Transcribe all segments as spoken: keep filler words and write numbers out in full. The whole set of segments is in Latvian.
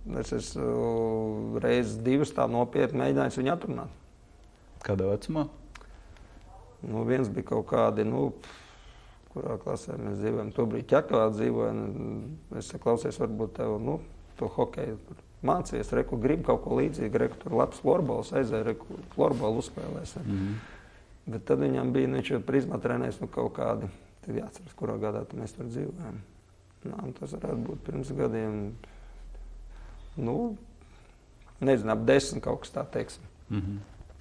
Es esmu reizes divas tā nopietni mēģinājis viņu atrunāt. Kādā vecumā? Nu, viens bija kaut kādi, nu, kurā klasē mēs dzīvojam. Tobrīd Ķekavā dzīvojam. Es klausies, varbūt tev, nu, to hokeju mācījies, reku, gribu kaut ko līdzīgu, reku, tur labs florbols, aizēja, reku, florbolu uzspēlēs. Mm-hmm. Bet tad viņam bija, nu, viņš jau prizmā trenēs, nu, kaut kādi, tad jāatceras, kurā gadā mēs tur dzīvojam. Nu, tas varētu būt pirms gadiem, nu, nezinu, ap desmit kaut kas tā, teiksim. Mm-hmm.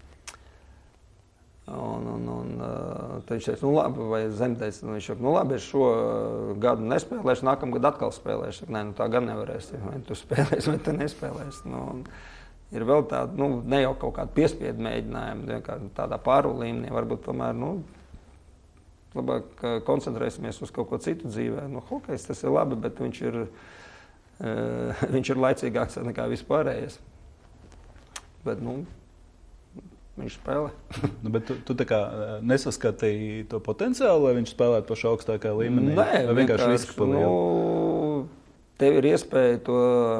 Un, un, un tad viņš teica, nu labi, vai zemdēs, nu viņš saka, nu labi, es šo gadu nespēlēšu, nākamgad atkal spēlēšu. Nē, nu tā gan nevarēsi, vai tu spēlēsi, vai tu nespēlēsi. Nu, ir vēl tāda, nu, ne jau kaut kāda piespiedu mēģinājuma, vienkārši tādā pāru līmenī, varbūt tomēr, nu, labāk koncentrēsimies uz kaut ko citu dzīvē. Nu, hokejs tas ir labi, bet viņš ir, uh, viņš ir laicīgāks nekā vispārējais. Bet, nu, viņš spēlē. Nu, bet tu, tu tā kā nesaskatīji to potenciālu, lai viņš spēlētu pašā augstākajā līmenī? Nē, vai vienkārši riska paliela? Nu, tev ir iespēja to,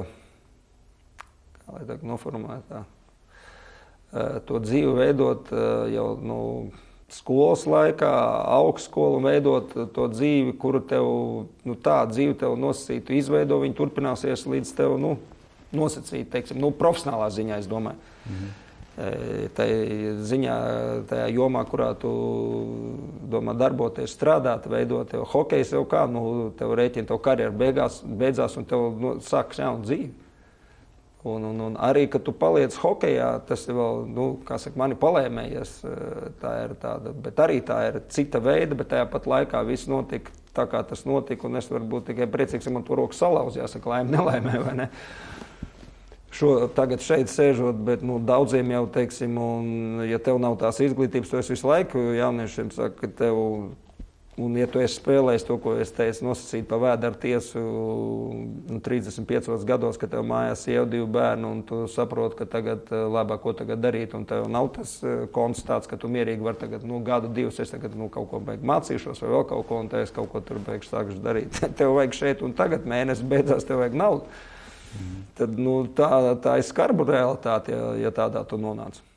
kā lai tā noformulēt tā, to dzīvi veidot jau, nu, skolas laikā, augstskolu veidot to dzīvi, kuru tev, nu, tā dzīve tev nosacītu izveido, viņi turpināsies līdz tev, nu, nosacīt, teiksim, nu, profesionālā ziņā, es domāju. Mhm. Tā ziņā, tajā jomā, kurā tu domā darboties, strādāt, veidot, tev hokejs jau kā, nu, tev rēķina, tev karjeru beigās, beidzās un tev, nu, sākas jauna dzīve. Un, un, un arī, kad tu paliec hokejā, tas ir vēl, nu, kā saka, mani palēmējies, tā ir tāda, bet arī tā ir cita veida, bet tajā pat laikā viss notika tā, kā tas notika, un es varu būt tikai priecīgs, ja man to roku salauz, jāsaka, laime, nelaimē, vai ne? Šo, tagad šeit sēžot, bet, nu, daudziem jau, teiksim, un, ja tev nav tās izglītības, to es visu laiku jauniešiem saku, ka tev, un ja tu esi spēlējis to, ko es teicu, nosacīt pa vēderu tiesu nu, trīsdesmit piecos gados, ka tev mājās sieva divi bērni, un tu saproti, ka tagad labāk, ko tagad darīt, un tev nav tas konts tāds, ka tu mierīgi var tagad, nu, gadu divus, es tagad, nu, kaut ko beig mācīšos, vai vēl kaut ko, un te es kaut ko tur beigšu sākušu darīt. Tev vajag šeit, un tagad mēnesis beidzās, tev vajag naudu. Mm. Tad, nu, tā, tā ir skarba realitāte, ja, ja tādā tu nonāc.